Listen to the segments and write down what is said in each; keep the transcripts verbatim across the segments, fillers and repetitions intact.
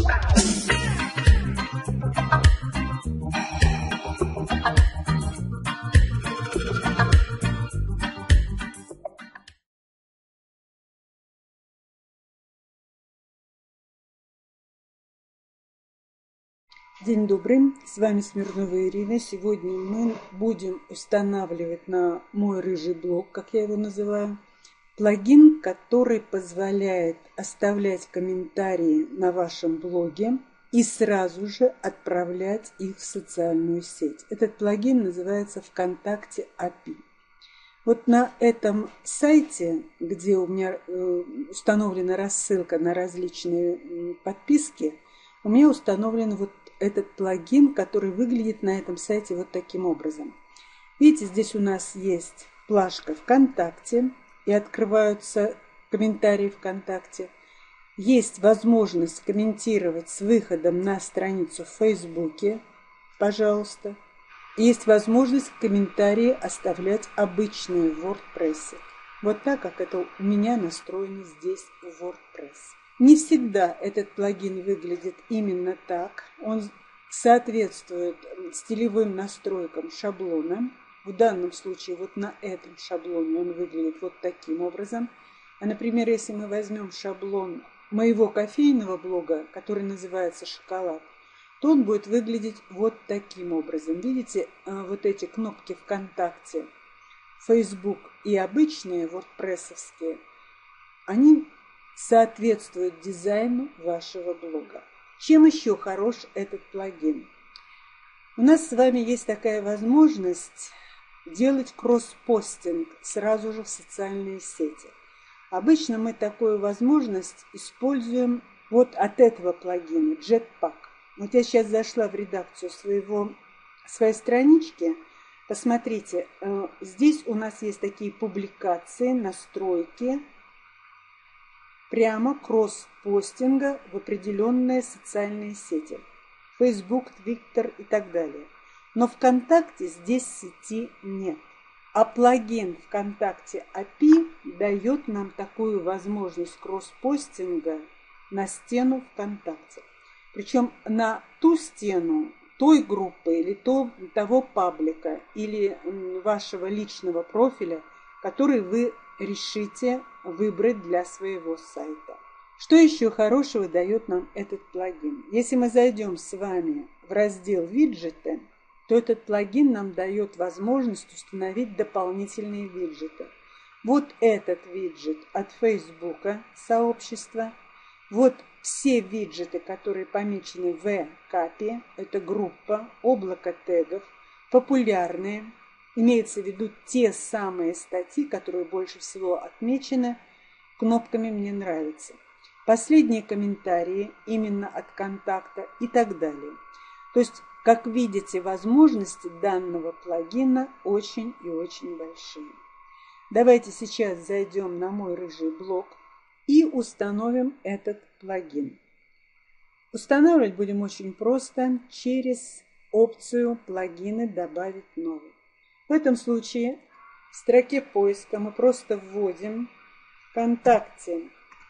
День добрый, с вами Смирнова Ирина. Сегодня мы будем устанавливать на мой рыжий блог, как я его называю, плагин, который позволяет оставлять комментарии на вашем блоге и сразу же отправлять их в социальную сеть. Этот плагин называется ВКонтакте эй пи ай. Вот на этом сайте, где у меня установлена рассылка на различные подписки, у меня установлен вот этот плагин, который выглядит на этом сайте вот таким образом. Видите, здесь у нас есть плашка ВКонтакте и открываются комментарии ВКонтакте. Есть возможность комментировать с выходом на страницу в Фейсбуке, пожалуйста. Есть возможность комментарии оставлять обычные в WordPress. Вот так, как это у меня настроено здесь в WordPress. Не всегда этот плагин выглядит именно так. Он соответствует стилевым настройкам шаблона. В данном случае вот на этом шаблоне он выглядит вот таким образом. А, например, если мы возьмем шаблон моего кофейного блога, который называется «Шоколад», то он будет выглядеть вот таким образом. Видите, вот эти кнопки ВКонтакте, Facebook и обычные WordPress-овские, они соответствует дизайну вашего блога. Чем еще хорош этот плагин? У нас с вами есть такая возможность делать кросс-постинг сразу же в социальные сети. Обычно мы такую возможность используем вот от этого плагина Jetpack. Вот я сейчас зашла в редакцию своего, своей странички. Посмотрите, здесь у нас есть такие публикации, настройки, прямо кросс-постинга в определенные социальные сети. Facebook, Twitter и так далее. Но ВКонтакте здесь сети нет. А плагин ВКонтакте эй пи ай дает нам такую возможность кросс-постинга на стену ВКонтакте. Причем на ту стену той группы или то, того паблика или вашего личного профиля, который вы решите выбрать для своего сайта. Что еще хорошего дает нам этот плагин? Если мы зайдем с вами в раздел «Виджеты», то этот плагин нам дает возможность установить дополнительные виджеты. Вот этот виджет от Facebook сообщества. Вот все виджеты, которые помечены в капи, это группа, облако тегов, популярные. Имеется в виду те самые статьи, которые больше всего отмечены кнопками «Мне нравится». Последние комментарии именно от контакта и так далее. То есть, как видите, возможности данного плагина очень и очень большие. Давайте сейчас зайдем на мой рыжий блог и установим этот плагин. Устанавливать будем очень просто через опцию «Плагины. Добавить новый». В этом случае в строке поиска мы просто вводим ВКонтакте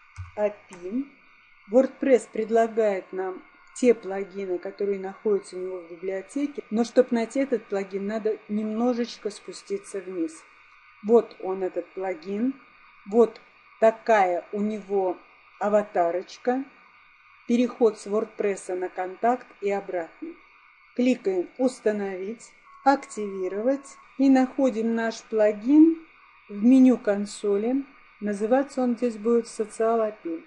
эй пи ай. WordPress предлагает нам те плагины, которые находятся у него в библиотеке, но чтобы найти этот плагин, надо немножечко спуститься вниз. Вот он, этот плагин. Вот такая у него аватарочка. Переход с WordPress на контакт и обратно. Кликаем «Установить», «Активировать» и находим наш плагин в меню консоли. Называться он здесь будет «Social эй пи ай».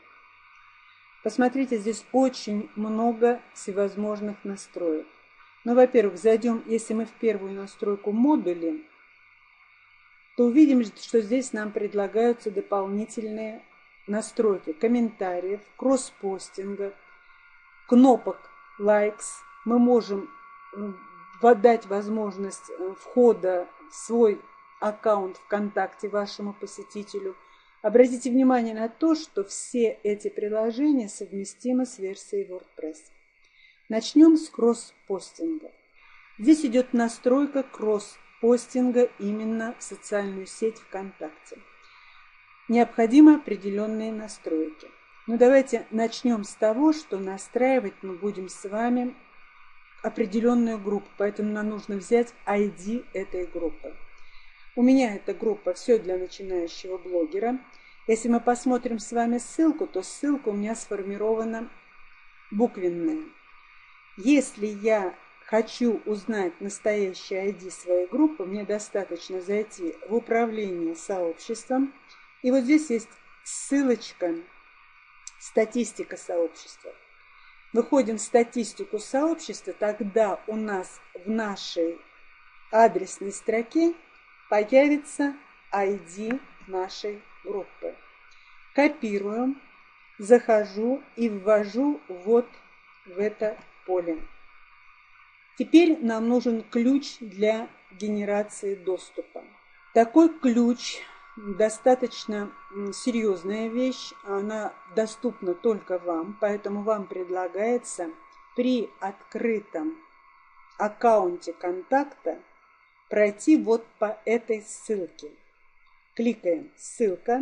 Посмотрите, здесь очень много всевозможных настроек. Ну, во-первых, зайдем, если мы в первую настройку «Модули», то увидим, что здесь нам предлагаются дополнительные настройки комментариев, кросс-постинга, кнопок «Likes». Мы можем дать возможность входа в свой аккаунт ВКонтакте вашему посетителю. Обратите внимание на то, что все эти приложения совместимы с версией WordPress. Начнем с кросс-постинга. Здесь идет настройка кросс-постинга именно в социальную сеть ВКонтакте. Необходимы определенные настройки. Ну, давайте начнем с того, что настраивать мы будем с вами определенную группу, поэтому нам нужно взять ай ди этой группы. У меня эта группа «Все для начинающего блогера». Если мы посмотрим с вами ссылку, то ссылка у меня сформирована буквенная. Если я хочу узнать настоящий ай ди своей группы, мне достаточно зайти в управление сообществом. И вот здесь есть ссылочка «Статистика сообщества». Выходим в статистику сообщества, тогда у нас в нашей адресной строке появится ай ди нашей группы. Копируем, захожу и ввожу вот в это поле. Теперь нам нужен ключ для генерации доступа. Такой ключ достаточно серьезная вещь, она доступна только вам, поэтому вам предлагается при открытом аккаунте контакта пройти вот по этой ссылке. Кликаем «Ссылка».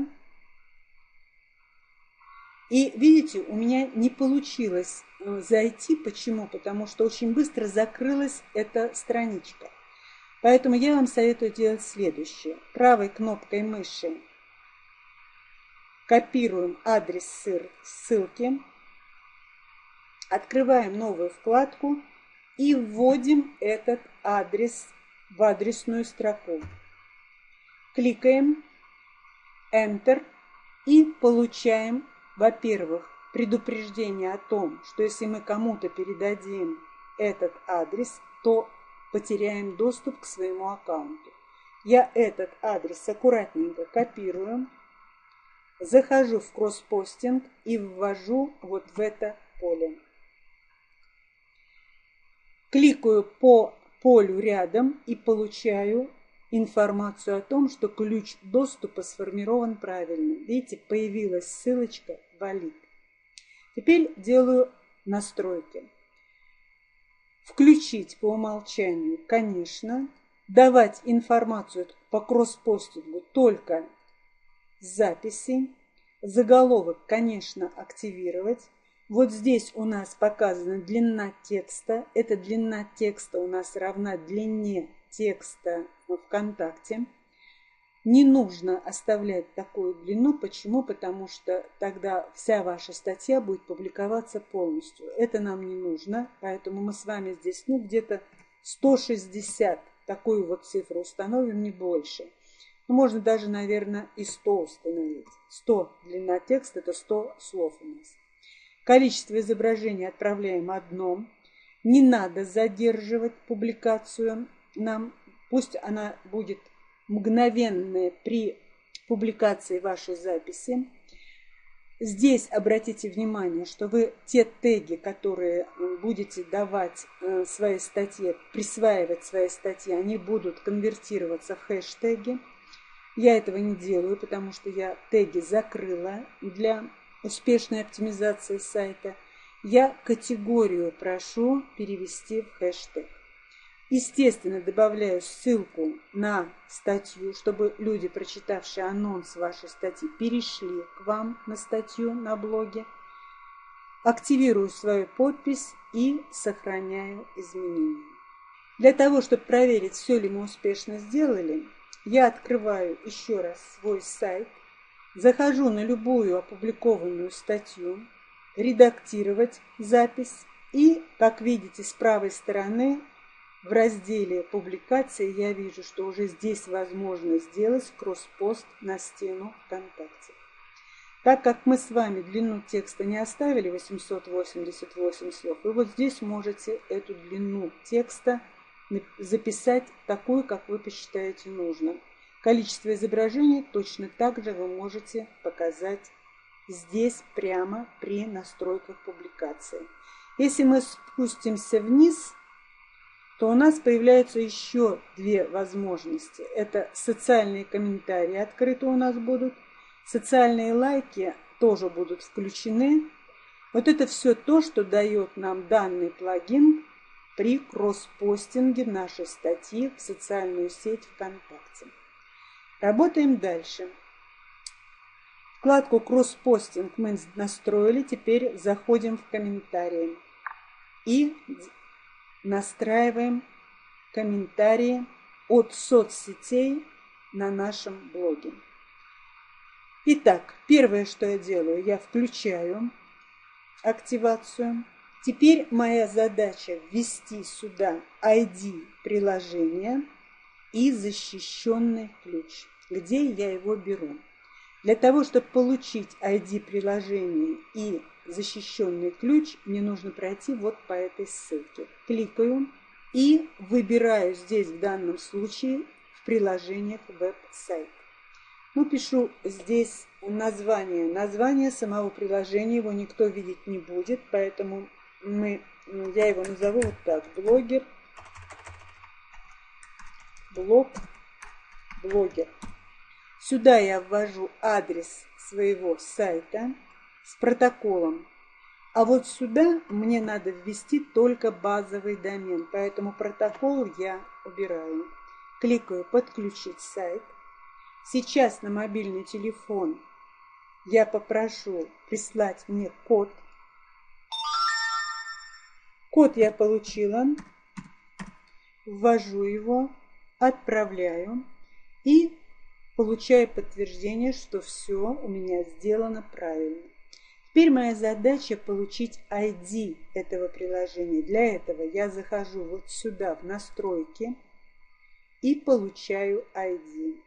И видите, у меня не получилось зайти. Почему? Потому что очень быстро закрылась эта страничка. Поэтому я вам советую делать следующее. Правой кнопкой мыши копируем адрес ссылки, открываем новую вкладку и вводим этот адрес в адресную строку. Кликаем Enter и получаем, во-первых, предупреждение о том, что если мы кому-то передадим этот адрес, то потеряем доступ к своему аккаунту. Я этот адрес аккуратненько копирую, захожу в кросспостинг и ввожу вот в это поле. Кликаю по полю рядом и получаю информацию о том, что ключ доступа сформирован правильно. Видите, появилась ссылочка «Валид». Теперь делаю настройки. Включить по умолчанию, конечно. Давать информацию по кросспостингу только с записей. Заголовок, конечно, активировать. Вот здесь у нас показана длина текста. Эта длина текста у нас равна длине текста ВКонтакте. Не нужно оставлять такую длину. Почему? Потому что тогда вся ваша статья будет публиковаться полностью. Это нам не нужно, поэтому мы с вами здесь ну, где-то сто шестьдесят, такую вот цифру установим, не больше. Ну, можно даже, наверное, и сто установить. сто длина текста, это сто слов у нас. Количество изображений отправляем одно. Не надо задерживать публикацию нам. Пусть она будет мгновенная при публикации вашей записи. Здесь обратите внимание, что вы те теги, которые будете давать своей статье, присваивать своей статье, они будут конвертироваться в хэштеги. Я этого не делаю, потому что я теги закрыла для успешной оптимизации сайта. Я категорию прошу перевести в хэштег. Естественно, добавляю ссылку на статью, чтобы люди, прочитавшие анонс вашей статьи, перешли к вам на статью на блоге. Активирую свою подпись и сохраняю изменения. Для того, чтобы проверить, все ли мы успешно сделали, я открываю еще раз свой сайт, захожу на любую опубликованную статью, редактировать запись и, как видите, с правой стороны в разделе «Публикации» я вижу, что уже здесь возможно сделать кросспост на стену ВКонтакте. Так как мы с вами длину текста не оставили восемьсот восемьдесят восемь слов, вы вот здесь можете эту длину текста записать такую, как вы посчитаете нужно. Количество изображений точно так же вы можете показать здесь прямо при настройках публикации. Если мы спустимся вниз, то у нас появляются еще две возможности. Это социальные комментарии открыты у нас будут. Социальные лайки тоже будут включены. Вот это все то, что дает нам данный плагин при кросспостинге нашей статьи в социальную сеть ВКонтакте. Работаем дальше. Вкладку кросс-постинг мы настроили. Теперь заходим в комментарии и настраиваем комментарии от соцсетей на нашем блоге. Итак, первое, что я делаю, я включаю активацию. Теперь моя задача ввести сюда ай ди приложения и защищенный ключ. Где я его беру? Для того, чтобы получить ай ди приложения и защищенный ключ, мне нужно пройти вот по этой ссылке. Кликаю и выбираю здесь в данном случае в приложениях веб-сайт. Ну, пишу здесь название. Название самого приложения, его никто видеть не будет, поэтому мы, я его назову вот так. Блогер, блог, блогер. Сюда я ввожу адрес своего сайта с протоколом. А вот сюда мне надо ввести только базовый домен, поэтому протокол я убираю. Кликаю «Подключить сайт». Сейчас на мобильный телефон я попрошу прислать мне код. Код я получила, ввожу его, отправляю и получаю подтверждение, что все у меня сделано правильно. Теперь моя задача получить ай ди этого приложения. Для этого я захожу вот сюда в настройки и получаю ай ди.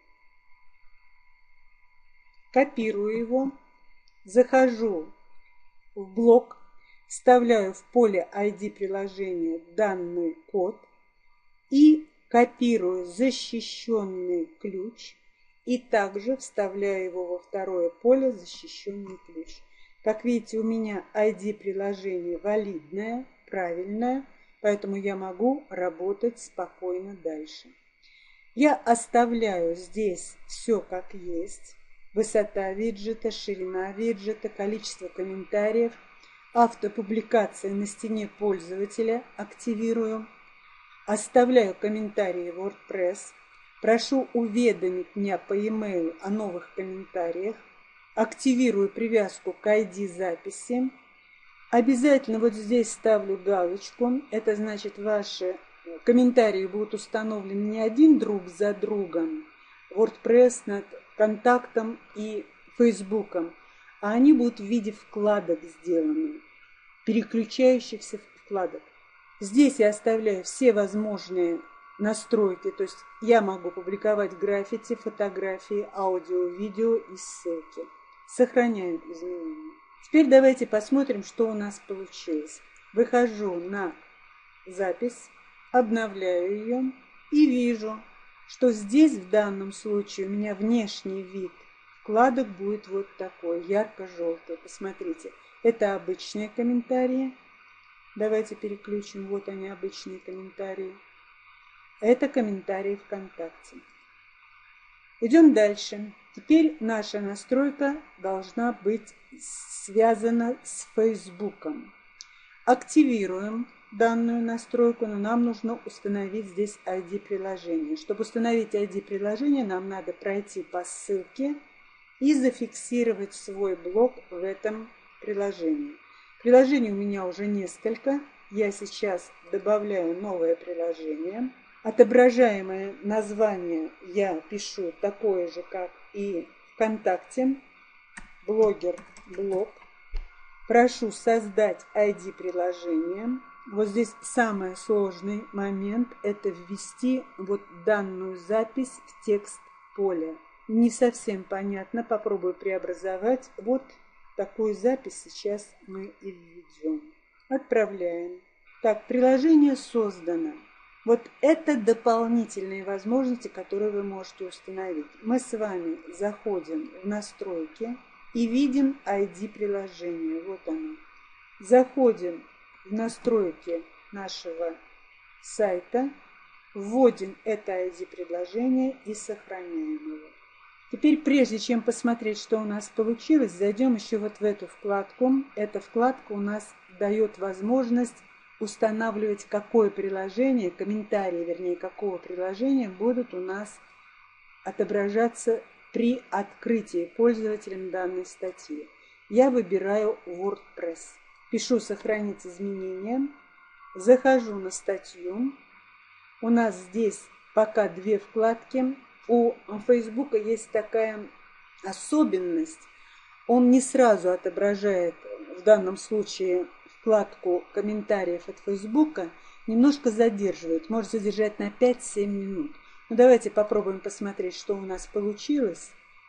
Копирую его, захожу в блок, вставляю в поле ай ди приложения данный код и копирую защищенный ключ и также вставляю его во второе поле защищенный ключ. Как видите, у меня ай ди приложения валидное, правильное, поэтому я могу работать спокойно дальше. Я оставляю здесь все как есть. Высота виджета, ширина виджета, количество комментариев, автопубликация на стене пользователя активирую. Оставляю комментарии в WordPress. Прошу уведомить меня по e-mail о новых комментариях. Активирую привязку к ай ди записи. Обязательно вот здесь ставлю галочку. Это значит, ваши комментарии будут установлены не один друг за другом, WordPress над контактом и Фейсбуком, а они будут в виде вкладок сделаны, переключающихся вкладок. Здесь я оставляю все возможные настройки, то есть я могу публиковать граффити, фотографии, аудио, видео и ссылки. Сохраняю изменения. Теперь давайте посмотрим, что у нас получилось. Выхожу на запись, обновляю ее и вижу, что здесь в данном случае у меня внешний вид вкладок будет вот такой, ярко-желтый. Посмотрите, это обычные комментарии. Давайте переключим, вот они, обычные комментарии. Это комментарии ВКонтакте. Идем дальше. Теперь наша настройка должна быть связана с Фейсбуком. Активируем данную настройку, но нам нужно установить здесь ай ди приложения. Чтобы установить ай ди приложения, нам надо пройти по ссылке и зафиксировать свой блог в этом приложении. Приложений у меня уже несколько. Я сейчас добавляю новое приложение. Отображаемое название я пишу такое же, как и ВКонтакте. Блогер, блог. Прошу создать ай ди приложения. Вот здесь самый сложный момент – это ввести вот данную запись в текст поле. Не совсем понятно, попробую преобразовать. Вот такую запись сейчас мы и введем. Отправляем. Так, приложение создано. Вот это дополнительные возможности, которые вы можете установить. Мы с вами заходим в настройки и видим ай ди приложения. Вот оно. Заходим в настройки нашего сайта, вводим это ай ди приложение и сохраняем его. Теперь, прежде чем посмотреть, что у нас получилось, зайдем еще вот в эту вкладку. Эта вкладка у нас дает возможность устанавливать, какое приложение, комментарии, вернее, какого приложения будут у нас отображаться при открытии пользователем данной статьи. Я выбираю WordPress. Пишу «Сохранить изменения». Захожу на статью. У нас здесь пока две вкладки. У Facebook есть такая особенность. Он не сразу отображает, в данном случае, вкладку комментариев от Facebook, немножко задерживает. Может задержать на пять-семь минут. Ну, давайте попробуем посмотреть, что у нас получилось.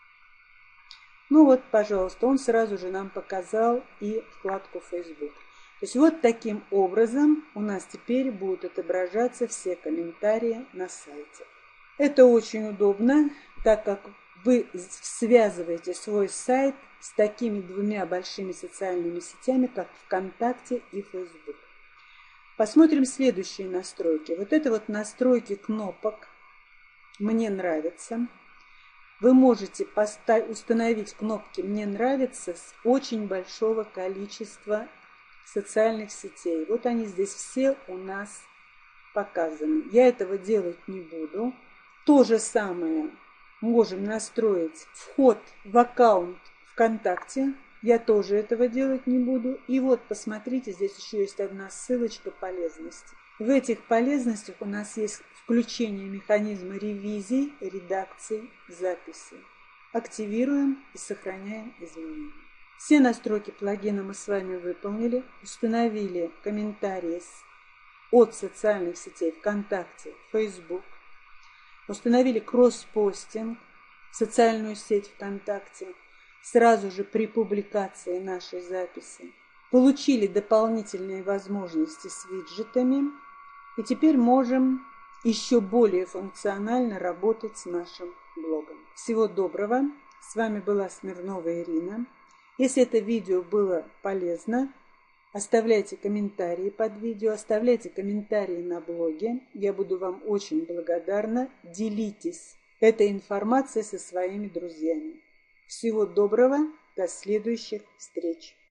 Ну вот, пожалуйста, он сразу же нам показал и вкладку Facebook. То есть вот таким образом у нас теперь будут отображаться все комментарии на сайте. Это очень удобно, так как вы связываете свой сайт с такими двумя большими социальными сетями, как ВКонтакте и Facebook. Посмотрим следующие настройки. Вот это вот настройки кнопок «Мне нравится». Вы можете установить кнопки «Мне нравится» с очень большого количества социальных сетей. Вот они здесь все у нас показаны. Я этого делать не буду. То же самое можем настроить вход в аккаунт ВКонтакте. Я тоже этого делать не буду. И вот, посмотрите, здесь еще есть одна ссылочка полезности. В этих полезностях у нас есть включение механизма ревизий, редакций, записи. Активируем и сохраняем изменения. Все настройки плагина мы с вами выполнили. Установили комментарии от социальных сетей ВКонтакте, Facebook. Установили кросс-постинг, социальную сеть ВКонтакте, сразу же при публикации нашей записи. Получили дополнительные возможности с виджетами. И теперь можем еще более функционально работать с нашим блогом. Всего доброго. С вами была Смирнова Ирина. Если это видео было полезно, оставляйте комментарии под видео, оставляйте комментарии на блоге. Я буду вам очень благодарна. Делитесь этой информацией со своими друзьями. Всего доброго. До следующих встреч.